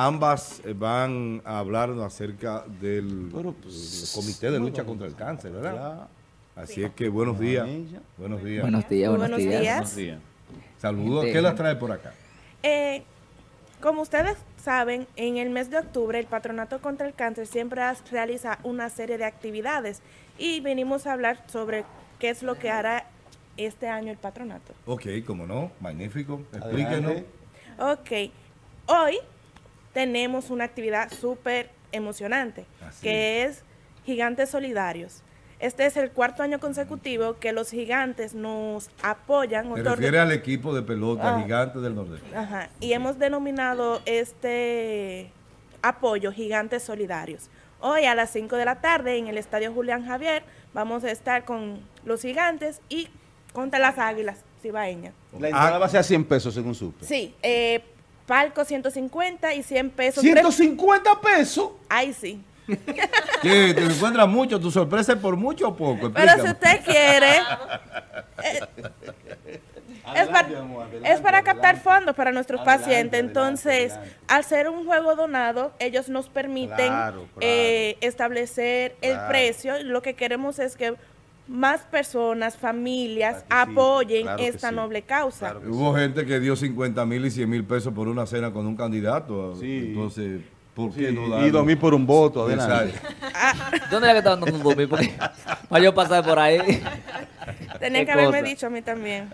ambas van a hablarnos acerca del Comité de Lucha contra el Cáncer, ¿verdad? Así es que buenos días. Buenos días. Buenos días, buenos días. Saludos. ¿Qué las trae por acá? Como ustedes saben, en el mes de octubre el Patronato contra el Cáncer siempre realiza una serie de actividades y venimos a hablar sobre qué es lo que hará este año el patronato. Ok, como no, magnífico. Explíquenos. Ok, hoy tenemos una actividad súper emocionante, que es Gigantes Solidarios. Este es el 4º año consecutivo que los gigantes nos apoyan. Se refiere al equipo de pelota Gigantes del Nordeste. Ajá, y hemos denominado este apoyo Gigantes Solidarios. Hoy a las 5 de la tarde en el Estadio Julián Javier vamos a estar con los gigantes y contra las Águilas cibaeñas. La entrada va a ser a 100 pesos según supe. Sí, palco 150 y 100 pesos. ¿150 pesos? Ay, sí. ¿Qué? ¿Te encuentras mucho? ¿Tu sorpresa es por mucho o poco? Pero si usted quiere, es para captar fondos para nuestros pacientes. Entonces, al ser un juego donado, ellos nos permiten establecer el precio. Lo que queremos es que más personas, familias, apoyen esta noble causa. Hubo gente que dio 50,000 y 100,000 pesos por una cena con un candidato. Entonces, ¿por qué no darlo? Y 2,000 por un voto, adelante. ¿Dónde era que estaban dando un 2,000? Para yo pasar por ahí. Tenía que haberme dicho a mí también.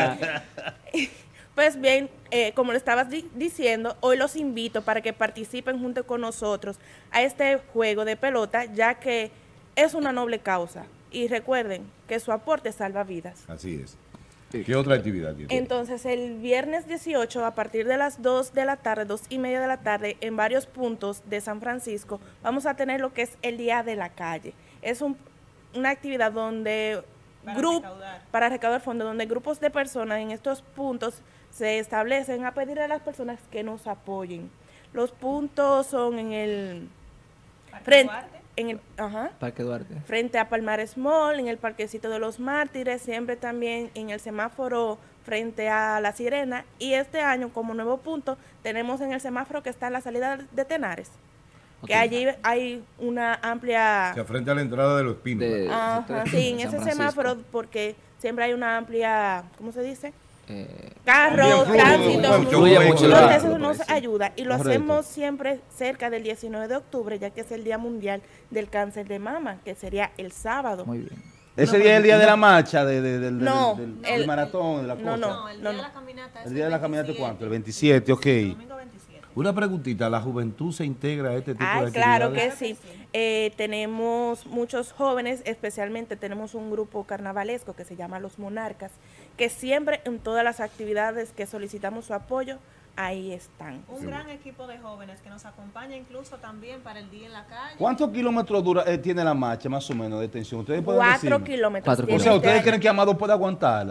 Pues bien, como le estabas diciendo, hoy los invito para que participen junto con nosotros a este juego de pelota, ya que es una noble causa. Y recuerden que su aporte salva vidas. Así es. ¿Qué otra actividad tiene? Entonces, el viernes 18, a partir de las 2 de la tarde, 2:30 de la tarde, en varios puntos de San Francisco, vamos a tener lo que es el Día de la Calle. Es una actividad donde para recaudar fondos, donde grupos de personas en estos puntos se establecen a pedir a las personas que nos apoyen. Los puntos son en el Parque Duarte, frente a Palmares Mall, en el Parquecito de los Mártires, siempre también en el semáforo frente a La Sirena, y este año como nuevo punto tenemos en el semáforo que está en la salida de Tenares, que allí hay una amplia... O sea, frente a la entrada de Los Pinos. Sí, en ese semáforo, porque siempre hay una amplia, ¿cómo se dice? Carros, tránsito, entonces eso nos ayuda y lo hacemos siempre cerca del 19 de octubre, ya que es el Día Mundial del Cáncer de Mama, que sería el sábado. Muy bien. ¿Ese día es el día de la marcha, del maratón, de la cosa? No, el día de la caminata. ¿El día de la caminata cuánto? El 27, ok. Domingo 27. Una preguntita, ¿la juventud se integra a este tipo de actividades? Claro que sí. Tenemos muchos jóvenes, especialmente tenemos un grupo carnavalesco que se llama Los Monarcas, que siempre en todas las actividades que solicitamos su apoyo, ahí están. Un gran equipo de jóvenes que nos acompaña incluso también para el día en la calle. ¿Cuántos kilómetros tiene la marcha más o menos de extensión? ¿Ustedes pueden 4 kilómetros. O sea, ¿ustedes creen que Amado puede aguantarla?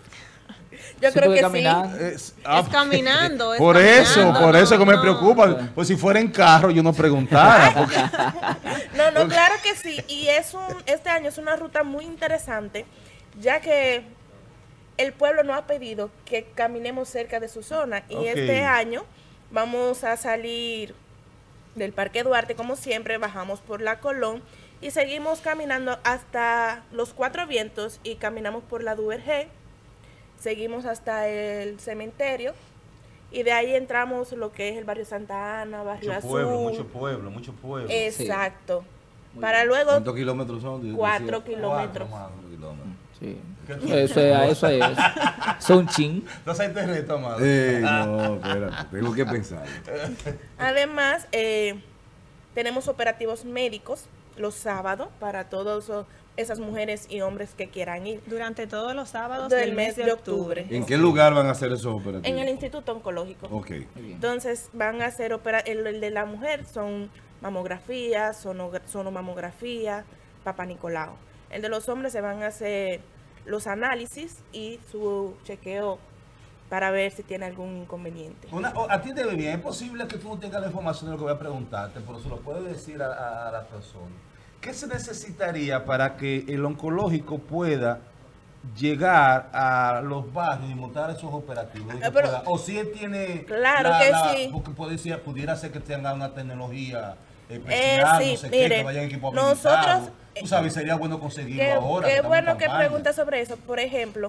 Yo creo que caminar. sí. Es caminando. Por eso que me preocupa. Pues si fuera en carro yo no preguntara. No, claro que sí. Y este año es una ruta muy interesante, ya que el pueblo nos ha pedido que caminemos cerca de su zona. Y este año vamos a salir del Parque Duarte, como siempre, bajamos por la Colón y seguimos caminando hasta los Cuatro Vientos y caminamos por la Duvergé. Seguimos hasta el cementerio y de ahí entramos lo que es el barrio Santa Ana, barrio Azul. Mucho pueblo. Exacto. Para luego... ¿Cuántos kilómetros son? 4 kilómetros. 4 kilómetros. Sí. Eso es un chin. No se internet, Amado. No, espérate, tengo que pensar. Además, tenemos operativos médicos los sábados para todos esas mujeres y hombres que quieran ir. Durante todos los sábados del mes de octubre. ¿En qué lugar van a hacer esos operativos? En el Instituto Oncológico. Ok. Entonces van a hacer el de la mujer son mamografía, sonomamografía, Papa Nicolau. El de los hombres se van a hacer los análisis y su chequeo para ver si tiene algún inconveniente. A ti te ve bien, es posible que tú no tengas la información de lo que voy a preguntarte, pero se lo puedes decir a la persona. ¿Qué se necesitaría para que el oncológico pueda llegar a los barrios y montar esos operativos. O si él tiene... Claro sí. Porque pudiera ser que tenga una tecnología especial, sí, no sé mire, qué, que vayan equipo habilitado. Tú sabes, sería bueno conseguirlo ahora. Qué bueno que pregunta sobre eso. Por ejemplo,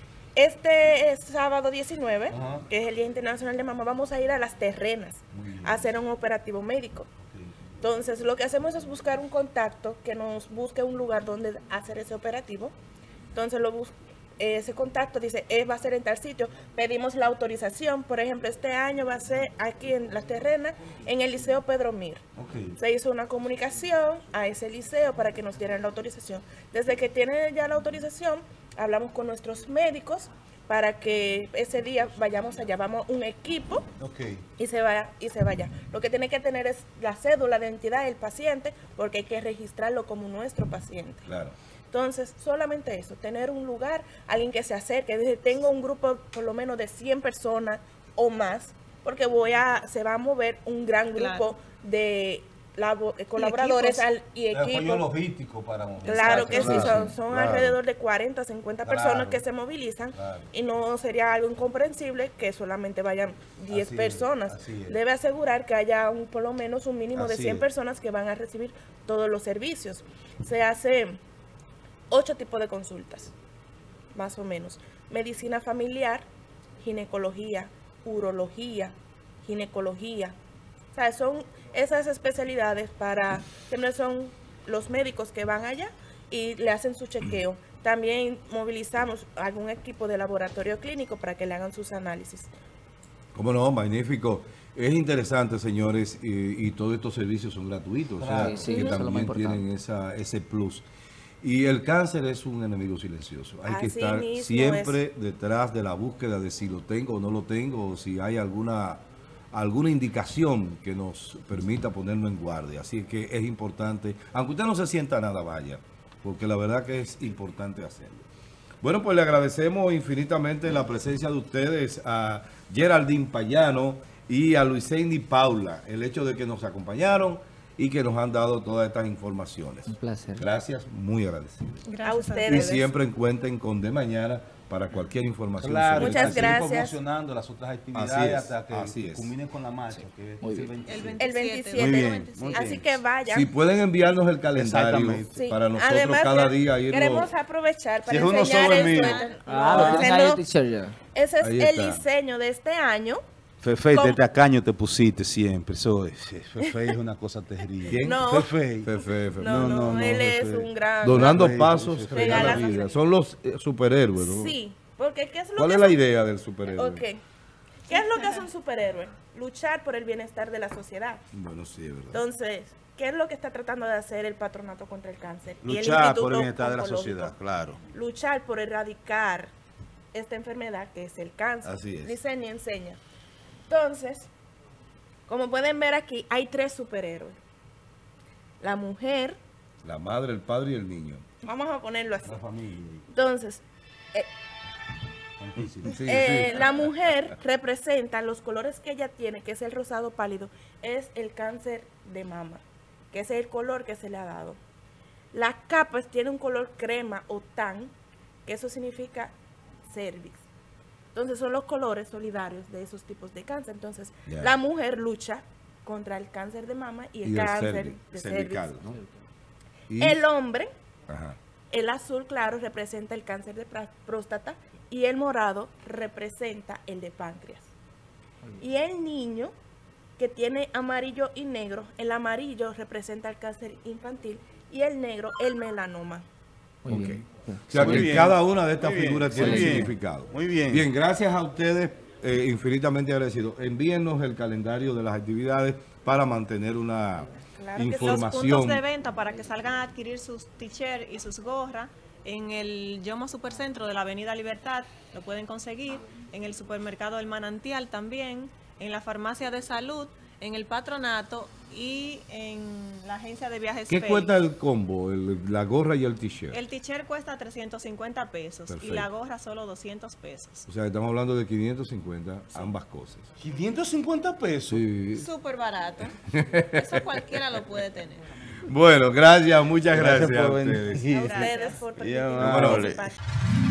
este sábado 19, que es el Día Internacional de Mamá, vamos a ir a Las Terrenas a hacer un operativo médico. Entonces, lo que hacemos es buscar un contacto que nos busque un lugar donde hacer ese operativo. Entonces, ese contacto dice, va a ser en tal sitio. Pedimos la autorización. Por ejemplo, este año va a ser aquí en Las Terrenas, en el Liceo Pedro Mir. Se hizo una comunicación a ese liceo para que nos dieran la autorización. Desde que tienen ya la autorización, hablamos con nuestros médicos para que ese día vayamos allá, vamos un equipo y se vaya. Lo que tiene que tener es la cédula de identidad del paciente, porque hay que registrarlo como nuestro paciente. Claro. Entonces, solamente eso, tener un lugar, alguien que se acerque, dice, tengo un grupo por lo menos de 100 personas o más, porque se va a mover un gran grupo de colaboradores y equipos. Apoyo logístico para movilizar. Claro que sí, son alrededor de 40, 50 personas que se movilizan y no sería algo incomprensible que solamente vayan 10 personas. Debe asegurar que haya por lo menos un mínimo de 100 personas que van a recibir todos los servicios. Se hace 8 tipos de consultas, más o menos. Medicina familiar, ginecología, urología, ginecología. O sea, son esas especialidades que no son los médicos que van allá y le hacen su chequeo. También movilizamos algún equipo de laboratorio clínico para que le hagan sus análisis. ¿Cómo no? Magnífico. Es interesante, señores, y todos estos servicios son gratuitos. Claro, o sea, que también tienen ese plus. Y el cáncer es un enemigo silencioso. Hay que estar siempre detrás de la búsqueda de si lo tengo o no lo tengo, o si hay alguna indicación que nos permita ponerlo en guardia. Así que es importante, aunque usted no se sienta nada, vaya, porque la verdad que es importante hacerlo. Bueno, pues le agradecemos infinitamente la presencia de ustedes a Geraldine Payano y a Luisendi Paula, el hecho de que nos acompañaron y que nos han dado todas estas informaciones. Un placer. Gracias, muy agradecido. Gracias a ustedes. Y siempre cuenten con De Mañana para cualquier información. Claro, muchas gracias. Promocionando las otras actividades hasta que culminen con la marcha, que es el 27. Muy bien. Así que vayan. Si pueden enviarnos el calendario para nosotros. Además, cada día irlo. Queremos aprovechar para enseñar el suéter. Ese es el diseño de este año. Fefe, de tacaño te pusiste siempre. Fefe es una cosa terrible. No, Fefe. No, él es un gran... Donando pasos, regala vida. Son los superhéroes, ¿no? Sí, porque ¿qué es lo ¿Cuál es la idea del superhéroe? ¿Qué es lo que hace un superhéroe? Luchar por el bienestar de la sociedad. Bueno, sí, es verdad. Entonces, ¿qué es lo que está tratando de hacer el Patronato contra el Cáncer? Luchar por el bienestar de la sociedad, claro. Luchar por erradicar esta enfermedad que es el cáncer. Así es. Diseña y enseña. Entonces, como pueden ver aquí, hay 3 superhéroes. La mujer. La madre, el padre y el niño. Vamos a ponerlo así. La familia. Entonces, la mujer representa los colores que ella tiene, que es el rosado pálido, es el cáncer de mama, que es el color que se le ha dado. La capa tiene un color crema o tan, que eso significa cervix. Entonces son los colores solidarios de esos tipos de cáncer. Entonces la mujer lucha contra el cáncer de mama y el cáncer de cervical, ¿no? ¿Y? El hombre, el azul claro representa el cáncer de próstata y el morado representa el de páncreas. Y el niño, que tiene amarillo y negro, el amarillo representa el cáncer infantil y el negro el melanoma. Muy bien. O sea, que cada una de estas figuras tiene un significado. Muy bien. Bien, gracias a ustedes, infinitamente agradecidos. Envíennos el calendario de las actividades para mantener una información. Los puntos de venta para que salgan a adquirir sus t-shirts y sus gorras en el Yomo Supercentro de la Avenida Libertad, lo pueden conseguir, en el supermercado El Manantial también, en la farmacia de salud, en el Patronato y en la agencia de viajes. ¿Qué cuesta el combo, la gorra y el t-shirt? El t-shirt cuesta 350 pesos. Perfecto. Y la gorra solo 200 pesos. O sea, estamos hablando de 550, sí. Ambas cosas. ¿550 pesos? Sí. Súper barato. Eso cualquiera lo puede tener. Bueno, gracias, muchas gracias. Por a ustedes por participar.